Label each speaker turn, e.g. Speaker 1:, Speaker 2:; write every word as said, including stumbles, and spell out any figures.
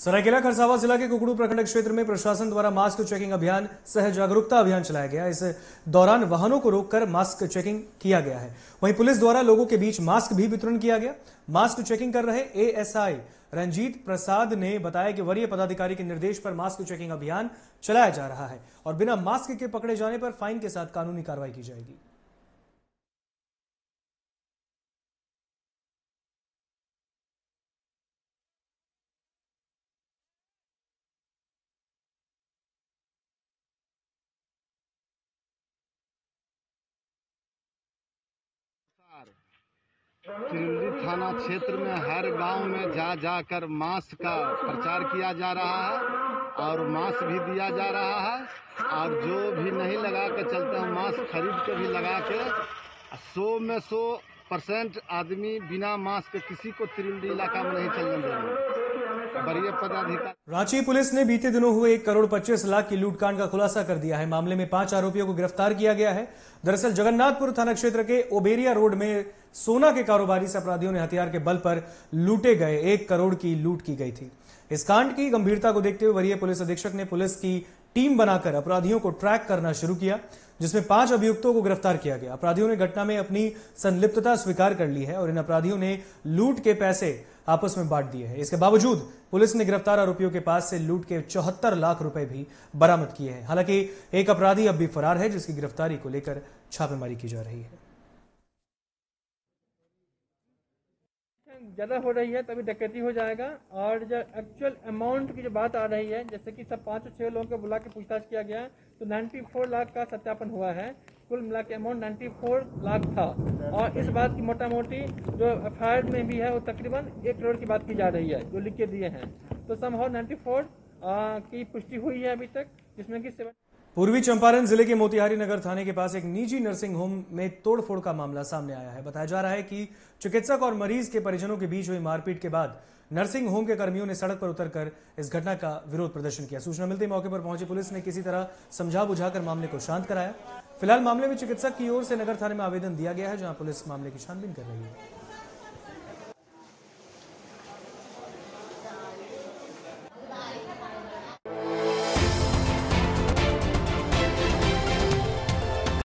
Speaker 1: सरायकेला खरसावां जिला के कुकड़ू प्रखंड क्षेत्र में प्रशासन द्वारा मास्क चेकिंग अभियान सह जागरूकता अभियान चलाया गया। इस दौरान वाहनों को रोककर मास्क चेकिंग किया गया है। वहीं पुलिस द्वारा लोगों के बीच मास्क भी वितरण किया गया। मास्क चेकिंग कर रहे एएसआई रंजीत प्रसाद ने बताया कि वरीय पदाधिकारी के निर्देश पर मास्क चेकिंग अभियान चलाया जा रहा है और बिना मास्क के पकड़े जाने पर फाइन के साथ कानूनी कार्रवाई की जाएगी।
Speaker 2: तिरुली थाना क्षेत्र में हर गांव में जा जाकर मास्क का प्रचार किया जा रहा है और मास्क भी दिया जा रहा है। और जो भी नहीं लगा के चलते हैं मास्क खरीद के भी लगा के सौ में सौ परसेंट आदमी बिना मास्क किसी को तिरुली इलाका में नहीं चलने देंगे। वरीय पदाधिकारी
Speaker 1: रांची पुलिस ने बीते दिनों हुए एक करोड़ पच्चीस लाख की लूटकांड का खुलासा कर दिया है। मामले में पांच आरोपियों को गिरफ्तार किया गया है। दरअसल जगन्नाथपुर थाना क्षेत्र के ओबेरिया रोड में सोना के कारोबारी से अपराधियों ने हथियार के बल पर लूटे गए एक करोड़ की लूट की गई थी। इस कांड की गंभीरता को देखते हुए वरीय पुलिस अधीक्षक ने पुलिस की टीम बनाकर अपराधियों को ट्रैक करना शुरू किया, जिसमें पांच अभियुक्तों को गिरफ्तार किया गया। अपराधियों ने घटना में अपनी संलिप्तता स्वीकार कर ली है और इन अपराधियों ने लूट के पैसे आपस में बांट दिए हैं। इसके बावजूद पुलिस ने गिरफ्तार आरोपियों के पास से लूट के चौहत्तर लाख रुपए भी बरामद किए हैं। हालांकि एक अपराधी अब भी फरार है, जिसकी गिरफ्तारी को लेकर छापेमारी की जा रही है।
Speaker 3: ज़्यादा हो रही है तभी डकैती हो जाएगा। और जो एक्चुअल अमाउंट की जो बात आ रही है, जैसे कि सब पाँच छः लोगों को बुला के पूछताछ किया गया तो चौरानवे लाख का सत्यापन हुआ है। कुल मिला के अमाउंट चौरानवे लाख था और इस बात की मोटा मोटी जो एफ आई आर में भी है वो तकरीबन एक करोड़ की बात की जा रही है जो लिख के दिए हैं। तो समहाउ चौरानवे की पुष्टि हुई है अभी तक, जिसमें कि सेवन
Speaker 1: पूर्वी चंपारण जिले के मोतिहारी नगर थाने के पास एक निजी नर्सिंग होम में तोड़फोड़ का मामला सामने आया है। बताया जा रहा है कि चिकित्सक और मरीज के परिजनों के बीच हुई मारपीट के बाद नर्सिंग होम के कर्मियों ने सड़क पर उतरकर इस घटना का विरोध प्रदर्शन किया। सूचना मिलते ही मौके पर पहुंची पुलिस ने किसी तरह समझा बुझाकर मामले को शांत कराया। फिलहाल मामले में चिकित्सक की ओर से नगर थाने में आवेदन दिया गया है, जहां पुलिस मामले की छानबीन कर रही है।